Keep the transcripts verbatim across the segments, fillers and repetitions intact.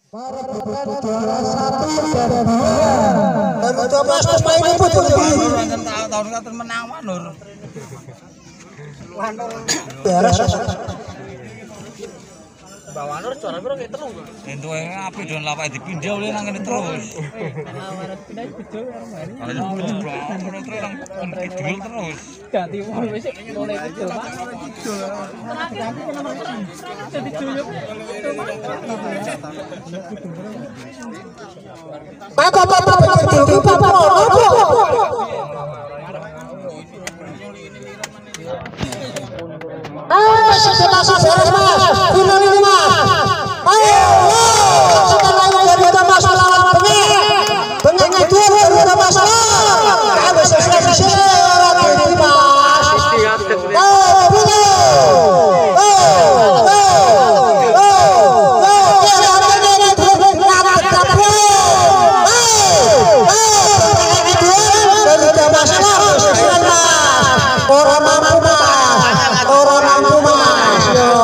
Para pemenang juara satu dan dua baru dua belas pemain ini pun tahun kan menang Manur. Beres. Bawa Nur juara berapa gitu loh? Itu yang api dan lapak dipindah oleh nang ini terus. terus. Ganti mau wis mulai kecil Pak. Jadi juyuk. Bapak bapak betul bapak. Ah, setelah beres mas, final ini mas. Ayo, setelah itu dari dua masalah bengi, bengi itu dari dua masalah. Kami selesai selesai orang ini mas. Oh, betul. Oh, oh, oh, oh. Yang ada di dalam dapur. Oh, oh. Itu dari dua masalah selesai mas. Orang mampu mas. Orang mampu mas.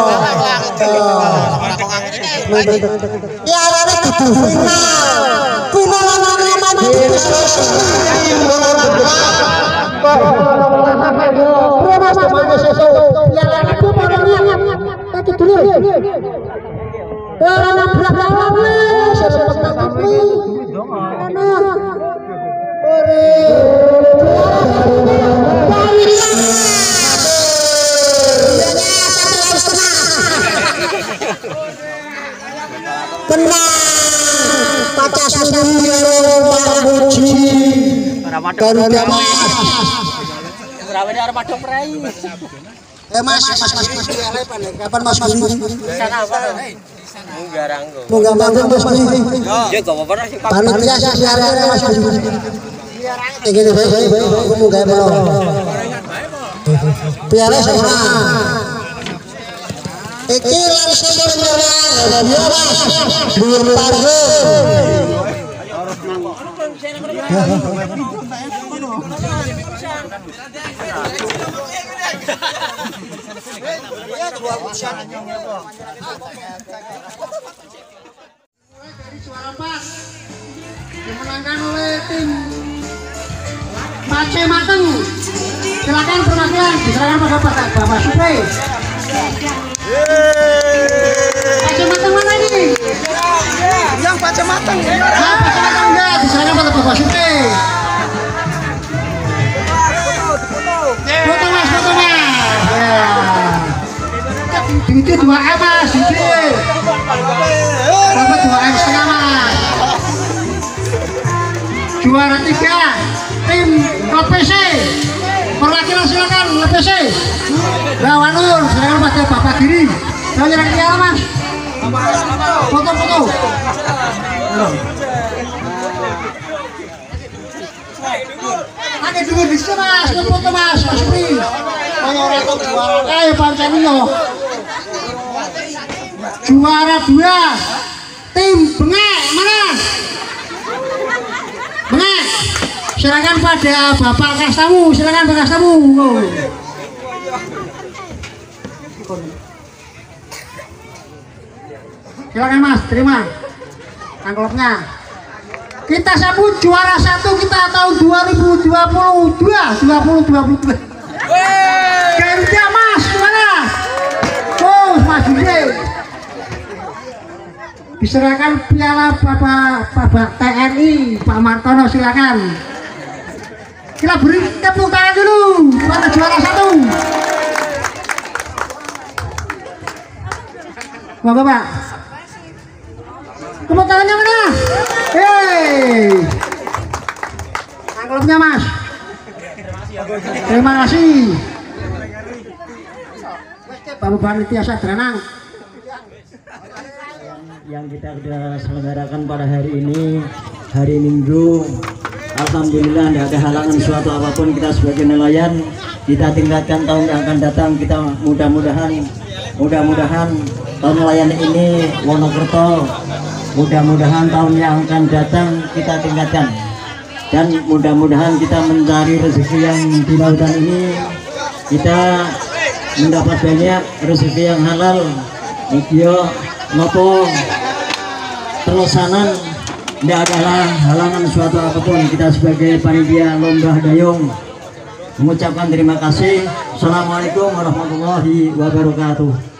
Ya ada itu final. Final nama di tenang pacar sendiri Muji Garuda mas Terawih arep padhong prei. eh mas mas mas kapan mas Giri Sana apa? Munggah ranggo. munggah bangun mas Giri Ya gak apa-apa sih Pak. panitia siaran mas Giri ingin baik baik munggah belum piala sama iki langsung menyerang ya mas Dur Pargo dari suara pas dimenangkan oleh tim Mace Mateng. Silakan perwakilan diserahkan pada Bapak Bapak Supri. Mace Mateng mana ini? Yang Mace Mateng. Nah, Mace Mateng enggak diserahkan pada Bapak Supri. Foto mas, foto mas. Ya. Itu dua M mas, itu. Dapat dua M setengah mas. Juara tiga tim Klub P C. Perwakilan silakan Klub P C. Lawanur silakan pada Bapak Giri. Saya nyerang dia mas. Foto-foto. Ada dulu di sini mas, foto mas, mas Pri. Ayo Pancanino. Juara dua tim Bengek mana? Bengek. Silakan pada Bapak Kastamu, silakan Bapak Kastamu. Silakan mas, terima amplopnya. Kita sambut juara satu kita tahun dua ribu dua puluh dua, dua ribu dua puluh dua. Garuda mas, gimana? Oh, mas Gede. Diserahkan piala Bapak Bapak T N I, Pak Martono, silakan. Kita beri tepuk tangan dulu pada juara satu. Bapak-bapak. Tepuk tangannya mana? Hei, amplopnya mas. Terima kasih. Bapak Panitia Sadranang. Yang kita sudah selenggarakan pada hari ini, hari Minggu. Alhamdulillah tidak ada halangan suatu apapun. Kita sebagai nelayan kita tingkatkan tahun yang akan datang. Kita mudah-mudahan mudah-mudahan tahun nelayan ini Wonokerto, mudah-mudahan tahun yang akan datang kita tingkatkan, dan mudah-mudahan kita mencari rezeki yang di lautan ini kita mendapat banyak rezeki yang halal. Mikio nopo terlaksana tidak adalah halangan suatu apapun. Kita sebagai panitia lomba dayung mengucapkan terima kasih. Assalamualaikum warahmatullahi wabarakatuh.